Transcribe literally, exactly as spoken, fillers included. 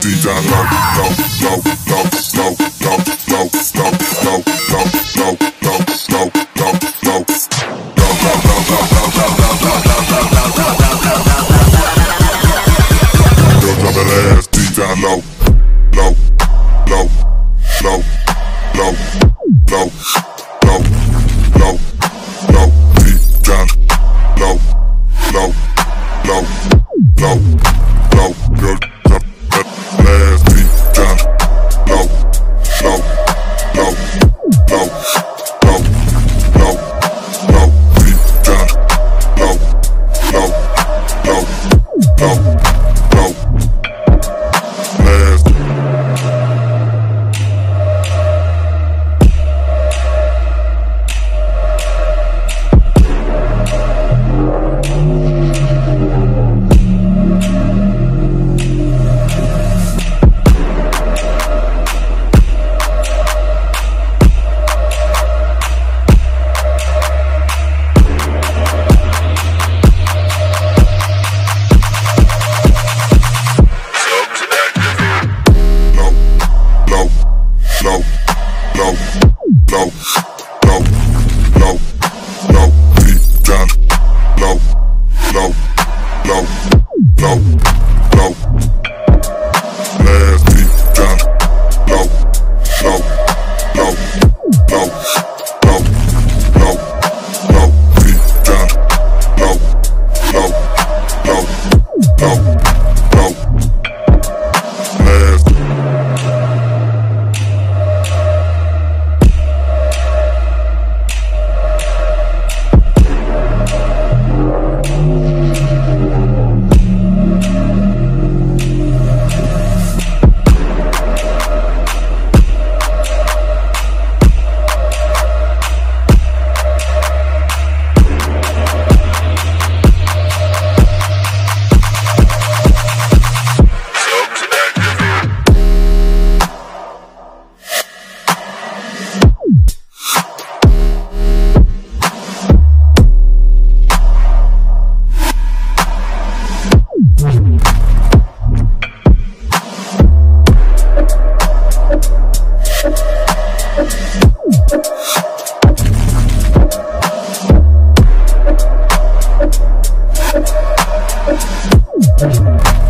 deep down low, low, low, low, low, low, low, low, low, low, low, low, low, low, low, drop that ass deep down low, low, low, low, low, low, low, low, low, deep down low, low, low, low, low, girl, drop that ass deep down low, low, low, low, low, low, low, deep down low, low, low, low, low, ass. Low, low, low, low, low, low, deep down, low, low, low, low, low, ass deep down, low, low, low, low, low, low, low, deep down, low, low, low, low, low, ass. We'll be right back.